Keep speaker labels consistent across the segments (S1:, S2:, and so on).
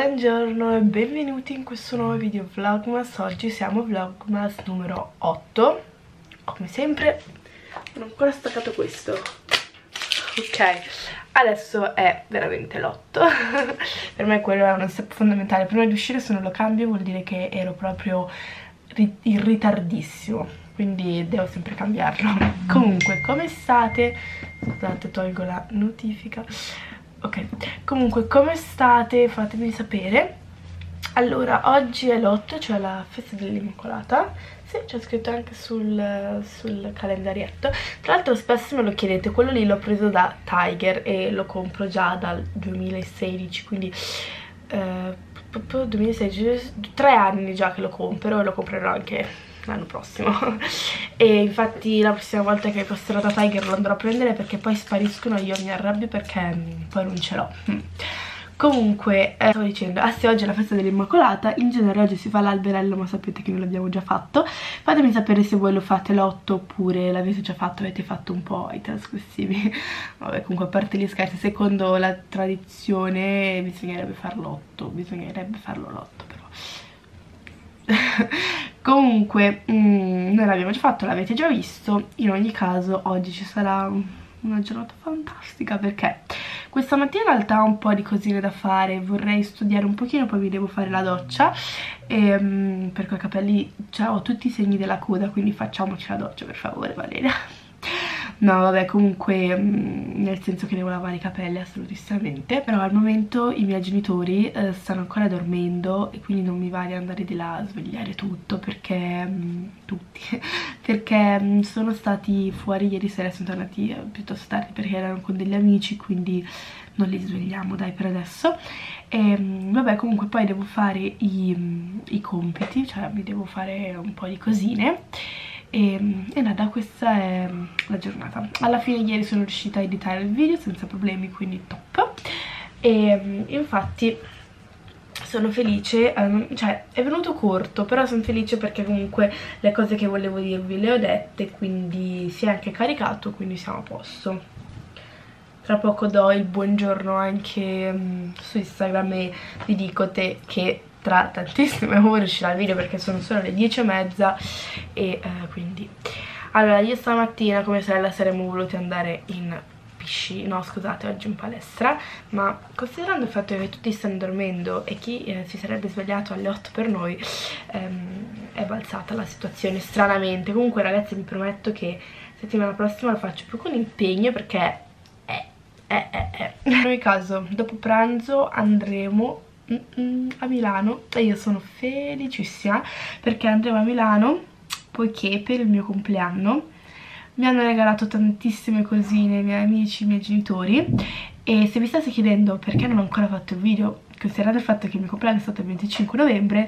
S1: Buongiorno e benvenuti in questo nuovo video vlogmas. Oggi siamo vlogmas numero 8. Come sempre non ho ancora staccato questo. Ok, adesso è veramente l'8. Per me quello è uno step fondamentale. Prima di uscire, se non lo cambio vuol dire che ero proprio in ritardissimo, quindi devo sempre cambiarlo. Comunque, come state? Scusate, tolgo la notifica. Ok, comunque come state? Fatemi sapere. Allora, oggi è l'8, cioè la festa dell'Immacolata. Sì, c'è scritto anche sul calendarietto. Tra l'altro spesso me lo chiedete, quello lì l'ho preso da Tiger e lo compro già dal 2016, quindi 2016, 3 anni già che lo compro e lo comprerò anche l'anno prossimo. E infatti la prossima volta che passerò da Tiger lo andrò a prendere, perché poi spariscono e io mi arrabbio perché poi non ce l'ho. Comunque, stavo dicendo, sì, oggi è la festa dell'Immacolata. In genere oggi si fa l'alberello, ma sapete che noi l'abbiamo già fatto. Fatemi sapere se voi lo fate l'8 oppure l'avete già fatto, avete fatto un po' i trascorsivi. Vabbè, comunque, a parte gli scherzi, secondo la tradizione bisognerebbe farlo l'8 però. Comunque, noi l'abbiamo già fatto, l'avete già visto. In ogni caso oggi ci sarà una giornata fantastica, perché questa mattina in realtà ho un po' di cosine da fare. Vorrei studiare un pochino, poi mi devo fare la doccia e, perché ho i capelli, cioè ho tutti i segni della coda, quindi facciamoci la doccia per favore, Valeria. No, vabbè, comunque, nel senso che devo lavare i capelli assolutissimamente. Però al momento i miei genitori stanno ancora dormendo e quindi non mi va di andare di là a svegliare tutto, perché perché sono stati fuori ieri sera, sono tornati piuttosto tardi perché erano con degli amici, quindi non li svegliamo, dai, per adesso. E vabbè, comunque poi devo fare i compiti, cioè mi devo fare un po' di cosine. E nada, questa è la giornata. Alla fine ieri sono riuscita a editare il video senza problemi, quindi top. E infatti sono felice, cioè è venuto corto, però sono felice perché comunque le cose che volevo dirvi le ho dette, quindi si è anche caricato, quindi siamo a posto. Tra poco do il buongiorno anche su Instagram e vi dico che tra tantissime ore uscirà il video, perché sono solo le 10:30 e quindi... Allora, io stamattina come sorella saremmo voluti andare in piscina, no scusate, oggi in palestra, ma considerando il fatto che tutti stanno dormendo e chi si sarebbe svegliato alle 8 per noi, è balzata la situazione stranamente. Comunque ragazzi, vi prometto che settimana prossima lo faccio più con impegno, perché in ogni caso dopo pranzo andremo a Milano e io sono felicissima perché andremo a Milano, poiché per il mio compleanno mi hanno regalato tantissime cosine i miei amici, i miei genitori. E se vi state chiedendo perché non ho ancora fatto il video, considerando il fatto che il mio compleanno è stato il 25 novembre,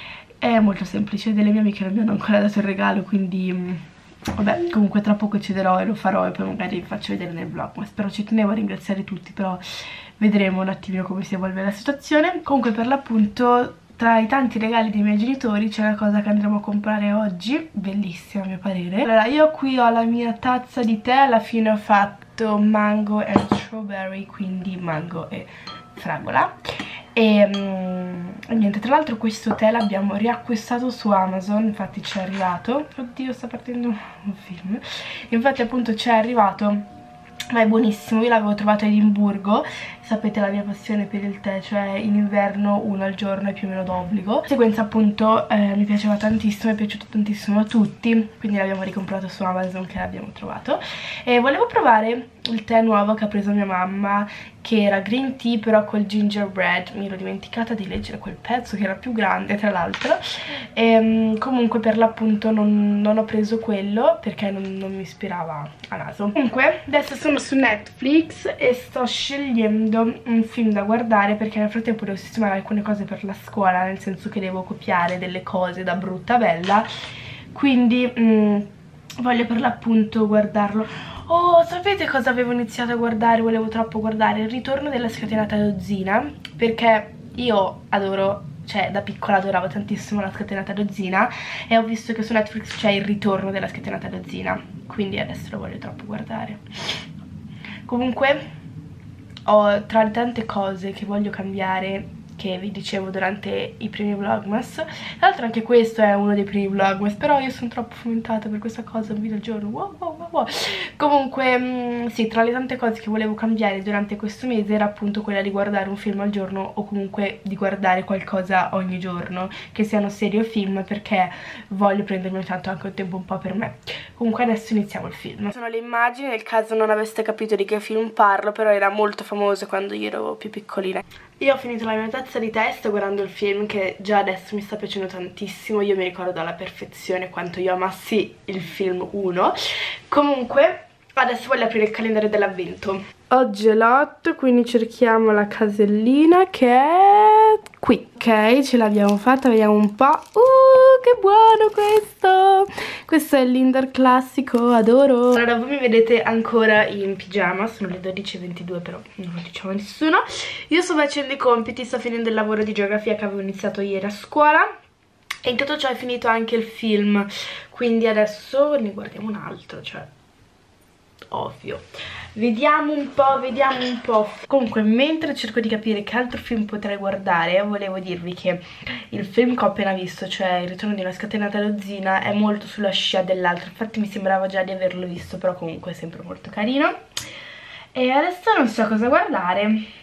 S1: è molto semplice: delle mie amiche non mi hanno ancora dato il regalo, quindi vabbè, comunque tra poco cederò e lo farò e poi magari vi faccio vedere nel vlog. Ma spero, ci tenevo a ringraziare tutti, però vedremo un attimino come si evolve la situazione. Comunque, per l'appunto, tra i tanti regali dei miei genitori c'è una cosa che andremo a comprare oggi, bellissima a mio parere. Allora, io qui ho la mia tazza di tè, alla fine ho fatto mango e strawberry, quindi mango e fragola. E niente, tra l'altro questo tè l'abbiamo riacquistato su Amazon, infatti ci è arrivato. Oddio, sta partendo un film. Infatti appunto ci è arrivato, ma è buonissimo. Io l'avevo trovato a Edimburgo. Sapete la mia passione per il tè, cioè in inverno uno al giorno è più o meno d'obbligo. Di conseguenza appunto mi piaceva tantissimo, è piaciuto tantissimo a tutti, quindi l'abbiamo ricomprato su Amazon, che l'abbiamo trovato. E volevo provare il tè nuovo che ha preso mia mamma, che era green tea però col gingerbread. Mi ero dimenticata di leggere quel pezzo che era più grande, tra l'altro. E comunque per l'appunto non ho preso quello perché non mi ispirava a naso. Comunque adesso sono su Netflix e sto scegliendo un film da guardare, perché nel frattempo devo sistemare alcune cose per la scuola, nel senso che devo copiare delle cose da brutta bella, quindi voglio per l'appunto guardarlo. Oh, sapete cosa avevo iniziato a guardare? Volevo troppo guardare Il ritorno della scatenata dozzina, perché io adoro, cioè da piccola adoravo tantissimo la scatenata dozzina, e ho visto che su Netflix c'è Il ritorno della scatenata dozzina, quindi adesso lo voglio troppo guardare. Comunque, tra le tante cose che voglio cambiare che vi dicevo durante i primi vlogmas. Tra l'altro anche questo è uno dei primi vlogmas, però io sono troppo fomentata per questa cosa, un video al giorno, wow. Comunque sì, tra le tante cose che volevo cambiare durante questo mese era appunto quella di guardare un film al giorno, o comunque di guardare qualcosa ogni giorno, che siano serie o film, perché voglio prendermi tanto anche un tempo un po' per me. Comunque adesso iniziamo il film. Sono le immagini, nel caso non aveste capito di che film parlo, però era molto famoso quando io ero più piccolina. Io ho finito la mia tazza di tè, sto guardando il film che già adesso mi sta piacendo tantissimo. Io mi ricordo alla perfezione quanto io amassi il film 1. Comunque adesso voglio aprire il calendario dell'avvento. Oggi è l'8, quindi cerchiamo la casellina che è qui. Ok, ce l'abbiamo fatta, vediamo un po'. Che buono questo! Questo è l'Inder classico, adoro. Allora, voi mi vedete ancora in pigiama, sono le 12:22, però non lo diciamo a nessuno. Io sto facendo i compiti, sto finendo il lavoro di geografia che avevo iniziato ieri a scuola. E in tutto ciò è finito anche il film, quindi adesso ne guardiamo un altro, cioè ovvio. Vediamo un po'. Comunque, mentre cerco di capire che altro film potrei guardare, volevo dirvi che il film che ho appena visto, cioè Il ritorno di una scatenata dozzina, è molto sulla scia dell'altro. Infatti mi sembrava già di averlo visto, però comunque è sempre molto carino. E adesso non so cosa guardare.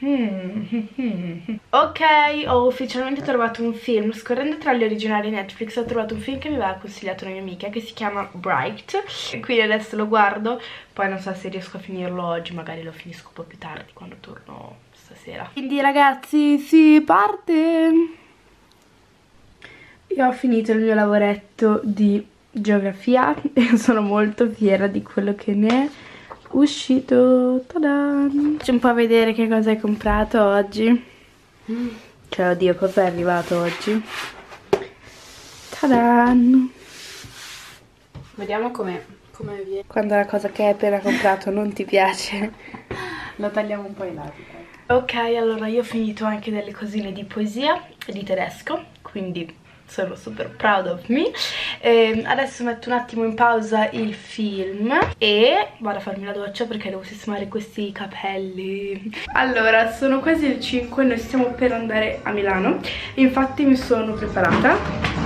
S1: Ok, ho ufficialmente trovato un film. Scorrendo tra gli originali Netflix ho trovato un film che mi aveva consigliato una mia amica, che si chiama Bright. E quindi adesso lo guardo. Poi non so se riesco a finirlo oggi, magari lo finisco un po' più tardi quando torno stasera. Quindi ragazzi, si parte! Io ho finito il mio lavoretto di geografia e sono molto fiera di quello che ne è uscito. Tadan! Faccio un po' vedere che cosa hai comprato oggi. Cioè, oddio, cosa è arrivato oggi? Tadan!
S2: Vediamo come viene.
S1: Quando la cosa che hai appena comprato non ti piace,
S2: Lo tagliamo un po' in là.
S1: Ok, allora io ho finito anche delle cosine di poesia e di tedesco, quindi sono super proud of me. Adesso metto un attimo in pausa il film e vado a farmi la doccia perché devo sistemare questi capelli. Allora, sono quasi le 5, noi stiamo per andare a Milano. Infatti mi sono preparata.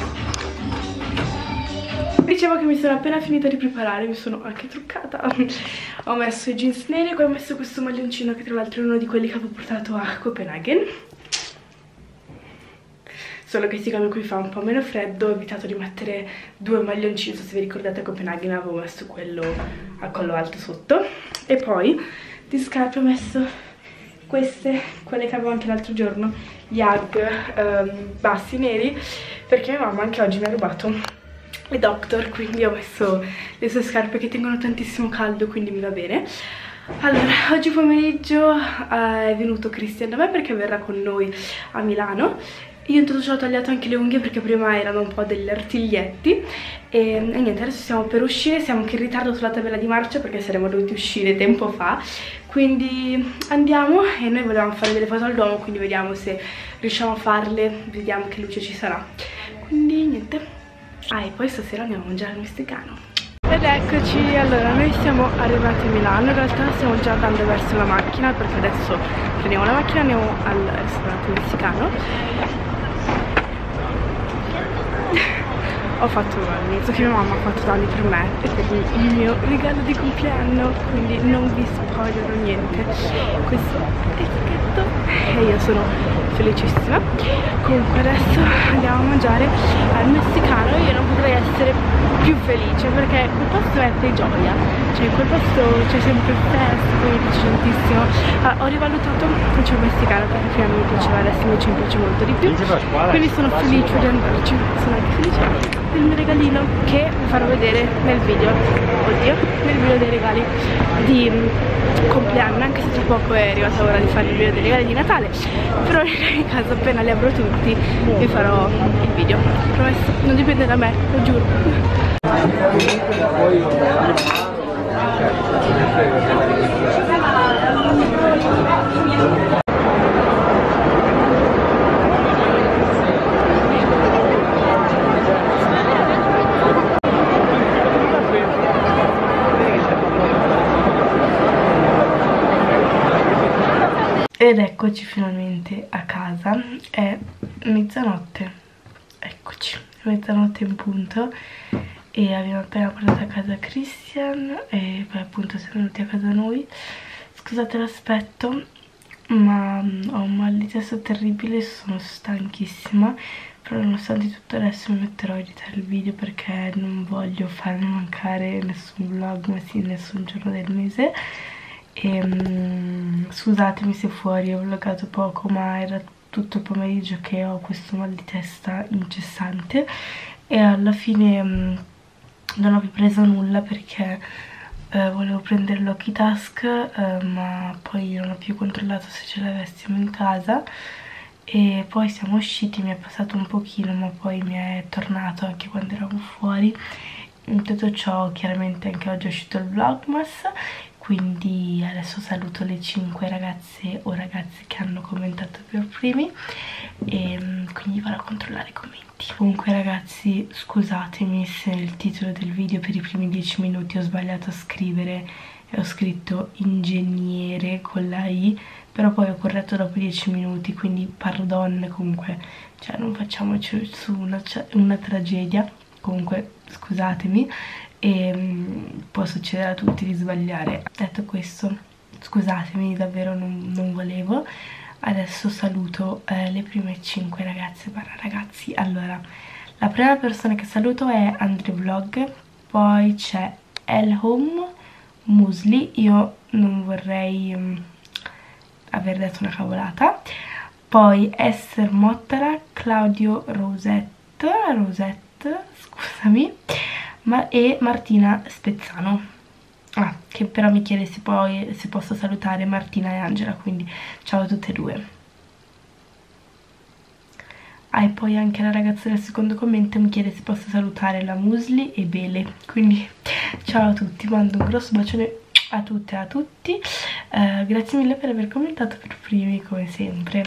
S1: Dicevo che mi sono appena finita di preparare, mi sono anche truccata. Ho messo i jeans neri e poi ho messo questo maglioncino che tra l'altro è uno di quelli che avevo portato a Copenaghen. Solo che siccome qui fa un po' meno freddo ho evitato di mettere due maglioncini. Non so se vi ricordate, a Copenaghen avevo messo quello a collo alto sotto. E poi di scarpe ho messo queste, quelle che avevo anche l'altro giorno, gli Ugg bassi neri, perché mia mamma anche oggi mi ha rubato le Doctor, quindi ho messo le sue scarpe che tengono tantissimo caldo, quindi mi va bene. Allora, oggi pomeriggio è venuto Christian da me perché verrà con noi a Milano. Io in tutto ciò ho tagliato anche le unghie perché prima erano un po' degli artiglietti e niente, adesso stiamo per uscire, siamo anche in ritardo sulla tabella di marcia perché saremmo dovuti uscire tempo fa, quindi andiamo. E noi volevamo fare delle foto al Duomo, quindi vediamo se riusciamo a farle, vediamo che luce ci sarà, quindi niente. Ah, e poi stasera andiamo a mangiare al messicano. Ed eccoci, allora noi siamo arrivati a Milano, in realtà stiamo già andando verso la macchina perché adesso prendiamo la macchina e andiamo al ristorante messicano. Ho fatto l'annuncio che mia mamma ha fatto danni per me e per il mio regalo di compleanno, quindi non vi spoilerò niente. Questo è etichetto e io sono felicissima. Comunque adesso andiamo a mangiare al messicano. Io non potrei essere più felice perché quel posto è di gioia, cioè in quel posto c'è sempre festa, quindi mi piace tantissimo. Ho rivalutato il cibo messicano perché prima mi piaceva, adesso invece mi piace molto di più, quindi sono felice di andarci. Sono anche felice del mio regalino che vi farò vedere nel video, oddio, nel video dei regali di compleanno, anche se tra poco è arrivata l'ora di fare il video dei regali di Natale, però in ogni caso appena li avrò tutti vi farò il video, promesso, non dipende da me, lo giuro. Ed ecco Eccoci finalmente a casa, è mezzanotte, eccoci, è mezzanotte in punto e abbiamo appena portato a casa Christian e poi appunto siamo venuti a casa noi. Scusate l'aspetto, ma ho un mal di testa terribile, sono stanchissima, però nonostante tutto adesso mi metterò a editare il video perché non voglio farmi mancare nessun vlog, ma sì, nessun giorno del mese. E scusatemi se fuori ho vloggato poco, ma era tutto il pomeriggio che ho questo mal di testa incessante e alla fine non ho più preso nulla perché volevo prendere l'Hockey Task, ma poi non ho più controllato se ce l'avessimo in casa e poi siamo usciti, mi è passato un pochino ma poi mi è tornato anche quando eravamo fuori. In tutto ciò chiaramente anche oggi è uscito il vlogmas, quindi adesso saluto le 5 ragazze o ragazzi che hanno commentato per primi e quindi vado a controllare i commenti. Comunque ragazzi, scusatemi se nel titolo del video per i primi 10 minuti ho sbagliato a scrivere e ho scritto ingegnere con la I, però poi ho corretto dopo 10 minuti, quindi pardon, comunque cioè non facciamoci su una tragedia. Comunque scusatemi e può succedere a tutti di sbagliare. Detto questo, scusatemi, davvero non volevo. Adesso saluto le prime 5 ragazze barra ragazzi. Allora, la prima persona che saluto è AndreVlog, poi c'è Elhome Musli, io non vorrei aver detto una cavolata, poi Esther Mottara, Claudio Rosette, scusami, e Martina Spezzano, che però mi chiede se posso salutare Martina e Angela, quindi ciao a tutte e due. E poi anche la ragazza del secondo commento mi chiede se posso salutare la Musli e Bele, quindi ciao a tutti, mando un grosso bacione a tutte e a tutti, grazie mille per aver commentato per primi come sempre.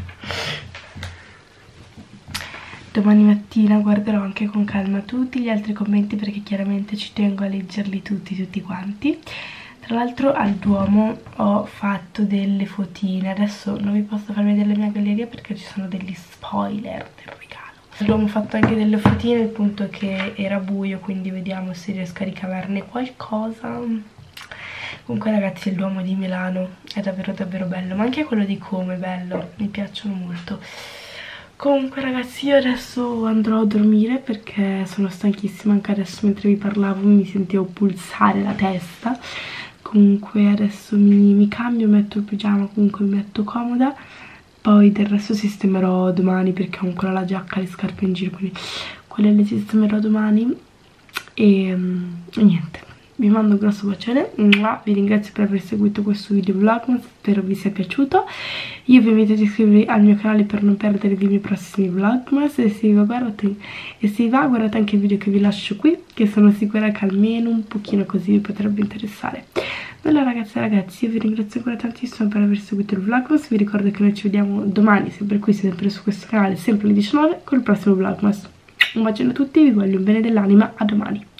S1: Domani mattina guarderò anche con calma tutti gli altri commenti perché chiaramente ci tengo a leggerli tutti quanti. Tra l'altro al Duomo ho fatto delle fotine, adesso non vi posso far vedere la mia galleria perché ci sono degli spoiler del regalo. Al Duomo ho fatto anche delle fotine, il punto è che era buio, quindi vediamo se riesco a ricavarne qualcosa. Comunque ragazzi, il Duomo di Milano è davvero bello, ma anche quello di Como è bello, mi piacciono molto. Comunque ragazzi, io adesso andrò a dormire perché sono stanchissima, anche adesso mentre vi parlavo mi sentivo pulsare la testa. Comunque adesso mi cambio, metto il pigiama, comunque mi metto comoda, poi del resto sistemerò domani perché ho ancora la giacca e le scarpe in giro, quindi quelle le sistemerò domani e niente. Vi mando un grosso bacione, vi ringrazio per aver seguito questo video vlog, spero vi sia piaciuto. Io vi invito ad iscrivervi al mio canale per non perdervi i miei prossimi vlogmas e se vi va guardate anche il video che vi lascio qui, che sono sicura che almeno un pochino così vi potrebbe interessare. Allora ragazze e ragazzi, io vi ringrazio ancora tantissimo per aver seguito il vlogmas, vi ricordo che noi ci vediamo domani, sempre qui, sempre su questo canale, sempre alle 19 con il prossimo vlogmas. Un bacione a tutti, vi voglio un bene dell'anima, a domani.